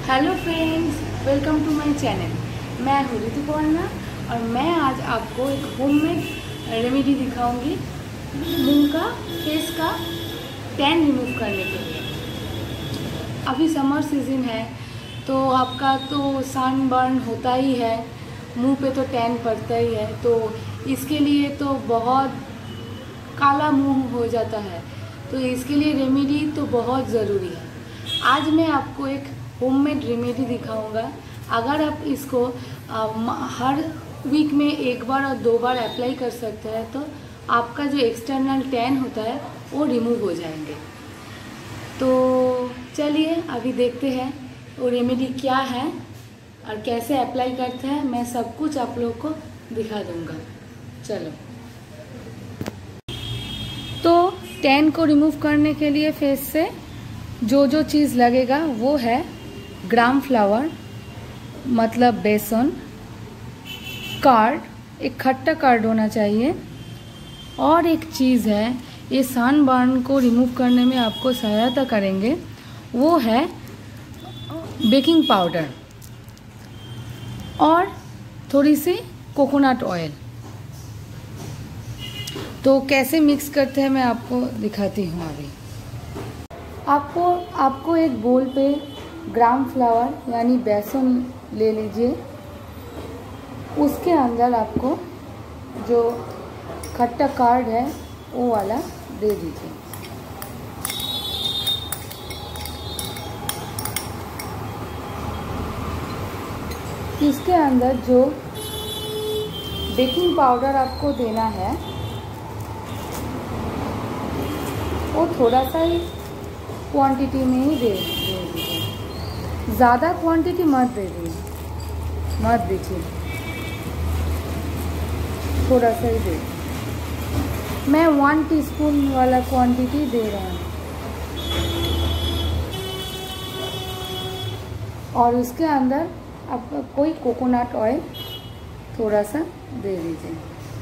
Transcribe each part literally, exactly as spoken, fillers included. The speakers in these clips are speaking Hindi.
Hello friends, welcome to my channel. मैं हूँ ऋतुपर्णा और मैं आज आपको एक होममेड रेमेडी दिखाऊंगी मुंह का, फेस का टैन रिमूव करने के लिए। अभी समर सीजन है तो आपका तो सन बर्न होता ही है, मुंह पे तो टैन पड़ता ही है, तो इसके लिए तो बहुत काला मुंह हो जाता है, तो इसके लिए रेमेडी तो बहुत ज़रूरी है। आज मैं आपको एक होममेड रेमेडी दिखाऊंगा। अगर आप इसको आ, हर वीक में एक बार और दो बार अप्लाई कर सकते हैं तो आपका जो एक्सटर्नल टैन होता है वो रिमूव हो जाएंगे। तो चलिए अभी देखते हैं वो रेमेडी क्या है और कैसे अप्लाई करते हैं। मैं सब कुछ आप लोग को दिखा दूंगा। चलो, तो टैन को रिमूव करने के लिए फेस से जो जो चीज़ लगेगा वो है ग्राम फ्लावर मतलब बेसन, कार्ड, एक खट्टा कार्ड होना चाहिए, और एक चीज़ है ये सन बर्न को रिमूव करने में आपको सहायता करेंगे, वो है बेकिंग पाउडर और थोड़ी सी कोकोनट ऑयल। तो कैसे मिक्स करते हैं मैं आपको दिखाती हूँ। अभी आपको आपको एक बोल पे ग्राम फ्लावर यानी बेसन ले लीजिए। उसके अंदर आपको जो खट्टा कार्ड है वो वाला दे दीजिए। इसके अंदर जो बेकिंग पाउडर आपको देना है वो थोड़ा सा ही क्वांटिटी में ही दे दीजिए, ज़्यादा क्वांटिटी मत दे दीजिए मत दीजिए थोड़ा सा ही दे। मैं वन टीस्पून वाला क्वांटिटी दे रहा हूँ और उसके अंदर आप कोई कोकोनट ऑयल थोड़ा सा दे दीजिए।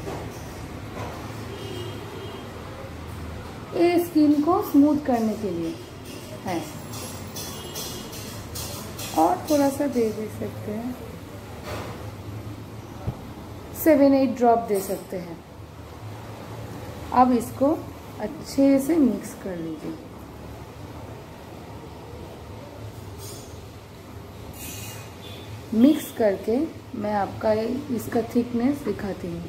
ये स्किन को स्मूथ करने के लिए है, और थोड़ा सा दे दे सकते हैं, सेवन एट ड्रॉप दे सकते हैं। अब इसको अच्छे से मिक्स कर लीजिए। मिक्स करके मैं आपका इसका थिकनेस दिखाती हूँ।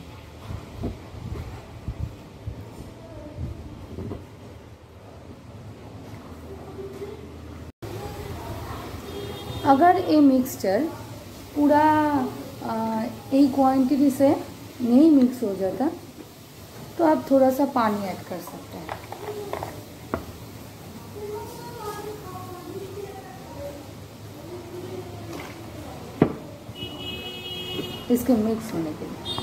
अगर ये मिक्सचर पूरा यही क्वांटिटी से नहीं मिक्स हो जाता तो आप थोड़ा सा पानी ऐड कर सकते हैं। इसके मिक्स होने के लिए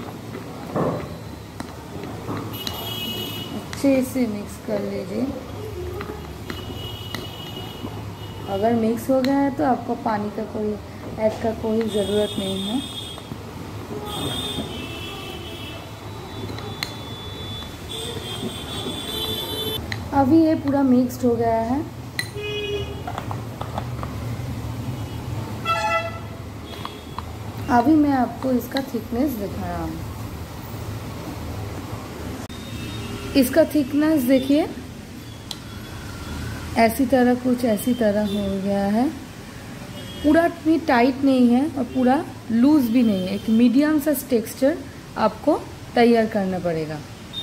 अच्छे से मिक्स कर लीजिए। अगर मिक्स हो गया है तो आपको पानी का कोई ऐड का कोई ज़रूरत नहीं है। अभी ये पूरा मिक्स्ड हो गया है। अभी मैं आपको इसका थिकनेस दिखा रहा हूँ। इसका थिकनेस देखिए, ऐसी तरह कुछ ऐसी तरह हो गया है। पूरा इतनी टाइट नहीं है और पूरा लूज भी नहीं है। एक मीडियम सा टेक्सचर आपको तैयार करना पड़ेगा।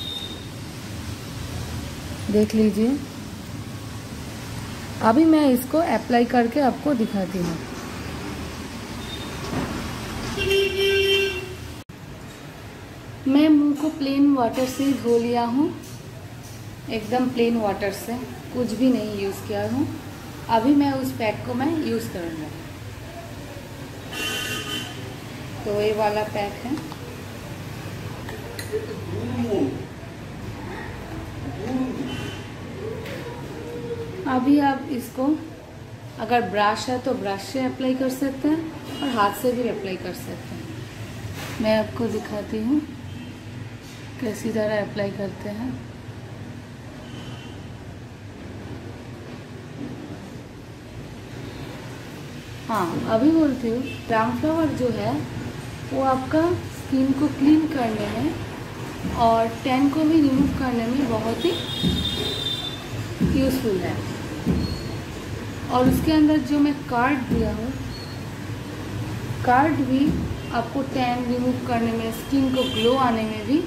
देख लीजिए। अभी मैं इसको अप्लाई करके आपको दिखाती हूँ। मैं मुंह को प्लेन वाटर से धो लिया हूँ, एकदम प्लेन वाटर से, कुछ भी नहीं यूज़ किया हूँ। अभी मैं उस पैक को मैं यूज़ करूँगा। तो ये वाला पैक है। अभी आप इसको अगर ब्रश है तो ब्रश से अप्लाई कर सकते हैं और हाथ से भी अप्लाई कर सकते हैं। मैं आपको दिखाती हूँ कैसी तरह अप्लाई करते हैं। हाँ अभी बोलती हूँ, ड्रामफ्लावर जो है वो आपका स्किन को क्लीन करने में और टैन को भी रिमूव करने में बहुत ही यूज़फुल है। और उसके अंदर जो मैं कार्ड दिया हूँ, कार्ड भी आपको टैन रिमूव करने में, स्किन को ग्लो आने में भी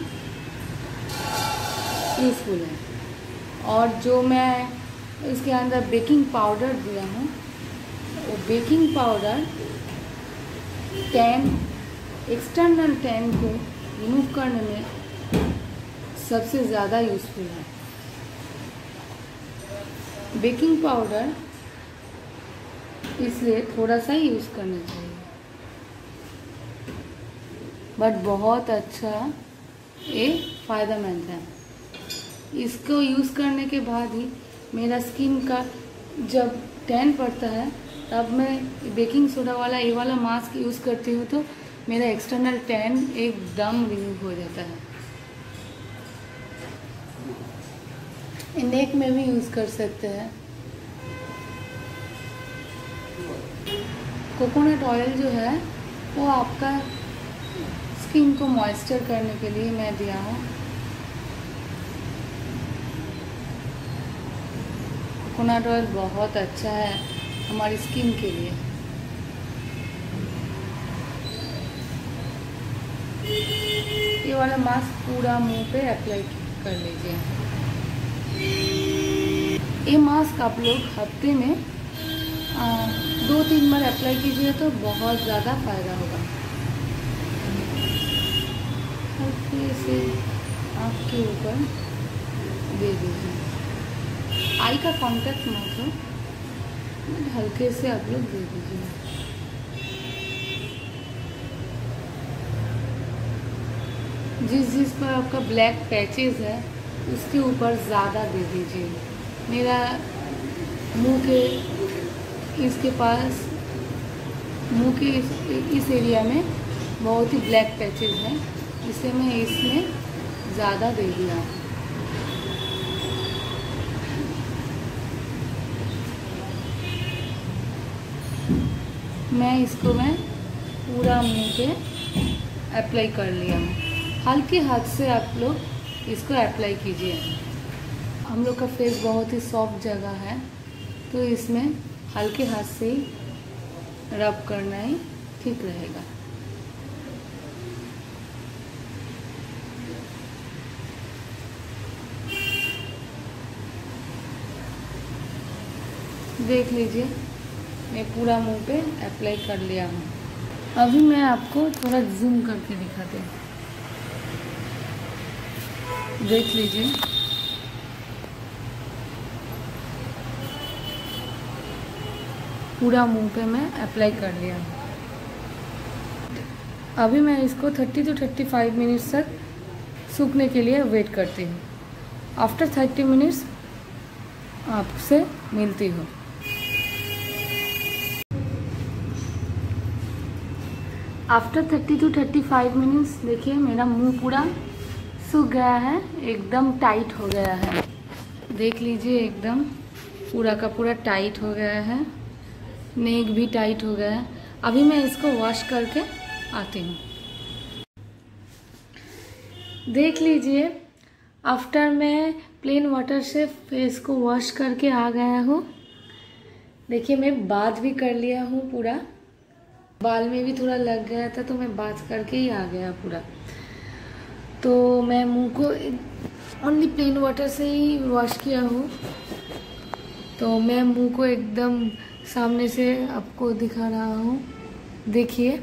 यूज़फुल है। और जो मैं इसके अंदर बेकिंग पाउडर दिया हूँ, वो baking powder tan, external tan को रिमूव करने में सबसे ज़्यादा यूज़फुल है। बेकिंग पाउडर इसलिए थोड़ा सा ही यूज़ करना चाहिए, बट बहुत अच्छा ये फ़ायदेमंद है। इसको यूज़ करने के बाद ही मेरा स्किन का जब टैन पड़ता है तब मैं बेकिंग सोडा वाला ये वाला मास्क यूज़ करती हूँ, तो मेरा एक्सटर्नल टैन एकदम रिमूव हो जाता है। नेक में भी यूज़ कर सकते हैं। कोकोनट ऑयल जो है वो आपका स्किन को मॉइस्चर करने के लिए मैं दिया हूँ। कोकोनट ऑयल बहुत अच्छा है हमारी स्किन के लिए। ये वाला मास्क पूरा मुंह पे अप्लाई कर लीजिए। ये मास्क आप लोग हफ्ते में आ, दो तीन बार अप्लाई कीजिए तो बहुत ज़्यादा फ़ायदा होगा। हल्के से आपके ऊपर दे दीजिए, आई का कांटेक्ट मत हो, हल्के से आप लोग दे दीजिए। जिस जिस पर आपका ब्लैक पैचेस है उसके ऊपर ज़्यादा दे दीजिए। मेरा मुंह के इसके पास, मुंह के इस, इस एरिया में बहुत ही ब्लैक पैचेस हैं, इसे मैं इसमें ज़्यादा दे दिया। मैं इसको मैं पूरा मुंह पे अप्लाई कर लिया हूँ। हल्के हाथ से आप लोग इसको अप्लाई कीजिए। हम लोग का फेस बहुत ही सॉफ्ट जगह है, तो इसमें हल्के हाथ से ही रब करना ही ठीक रहेगा। देख लीजिए मैं पूरा मुंह पे अप्लाई कर लिया हूँ। अभी मैं आपको थोड़ा जूम करके दिखाते हैं, देख लीजिए। पूरा मुंह पे मैं अप्लाई कर लिया हूँ। अभी मैं इसको तीस टू पैंतीस मिनट्स तक सूखने के लिए वेट करती हूँ। आफ्टर तीस मिनट्स आपसे मिलती हूँ। आफ्टर तीस टू पैंतीस मिनट्स देखिए मेरा मुंह पूरा सूख गया है, एकदम टाइट हो गया है। देख लीजिए एकदम पूरा का पूरा टाइट हो गया है, नेक भी टाइट हो गया है। अभी मैं इसको वॉश करके आती हूँ। देख लीजिए आफ्टर मैं प्लेन वाटर से फेस को वॉश करके आ गया हूँ। देखिए मैं बात भी कर लिया हूँ, पूरा बाल में भी थोड़ा लग गया था तो मैं बात करके ही आ गया पूरा। तो मैं मुंह को ओनली प्लेन वाटर से ही वॉश किया हूँ। तो मैं मुंह को एकदम सामने से आपको दिखा रहा हूँ, देखिए।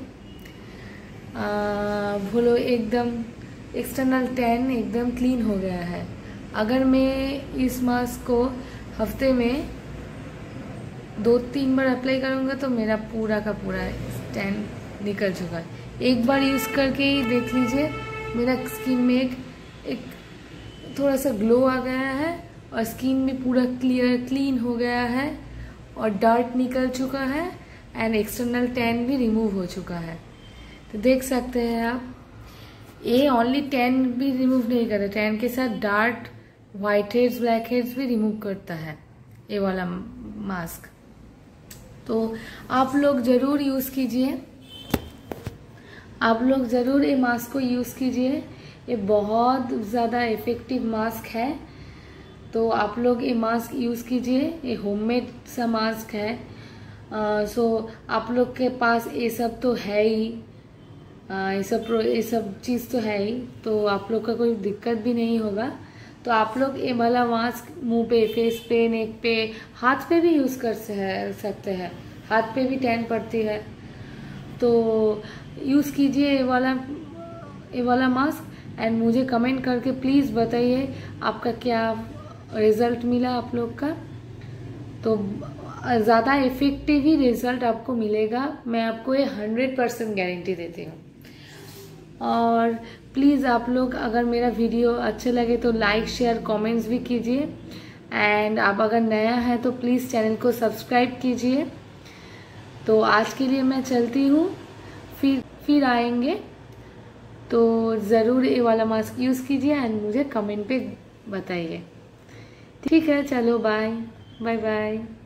बोलो एकदम एक्सटर्नल टैन एकदम क्लीन हो गया है। अगर मैं इस मास्क को हफ्ते में दो तीन बार अप्लाई करूँगा तो मेरा पूरा का पूरा टैन निकल चुका है। एक बार यूज़ करके ही देख लीजिए मेरा स्किन में एक एक थोड़ा सा ग्लो आ गया है और स्किन में पूरा क्लियर क्लीन हो गया है और डार्क निकल चुका है एंड एक्सटर्नल टैन भी रिमूव हो चुका है। तो देख सकते हैं आप, ये ओनली टैन भी रिमूव नहीं करता, टैन के साथ dark white heads black heads भी रिमूव करता है ये वाला मास्क। तो आप लोग ज़रूर यूज़ कीजिए, आप लोग ज़रूर ये मास्क को यूज़ कीजिए। ये बहुत ज़्यादा इफ़ेक्टिव मास्क है, तो आप लोग ये मास्क यूज़ कीजिए। ये होममेड सा मास्क है। आ, सो आप लोग के पास ये सब तो है ही, ये सब ये सब चीज़ तो है ही, तो आप लोग का कोई दिक्कत भी नहीं होगा। तो आप लोग ये वाला मास्क मुंह पे, फेस पे, नेक पे, हाथ पे भी यूज़ कर सकते हैं। हाथ पे भी टैन पड़ती है, तो यूज़ कीजिए ये वाला ये वाला मास्क। एंड मुझे कमेंट करके प्लीज़ बताइए आपका क्या रिज़ल्ट मिला आप लोग का। तो ज़्यादा इफ़ेक्टिव ही रिज़ल्ट आपको मिलेगा, मैं आपको ये हंड्रेड परसेंट गारंटी देती हूँ। और प्लीज़ आप लोग अगर मेरा वीडियो अच्छे लगे तो लाइक, शेयर, कमेंट्स भी कीजिए। एंड आप अगर नया है तो प्लीज़ चैनल को सब्सक्राइब कीजिए। तो आज के लिए मैं चलती हूँ, फिर फिर आएंगे। तो ज़रूर ये वाला मास्क यूज़ कीजिए एंड मुझे कमेंट पे बताइए। ठीक है, चलो बाय बाय बाय।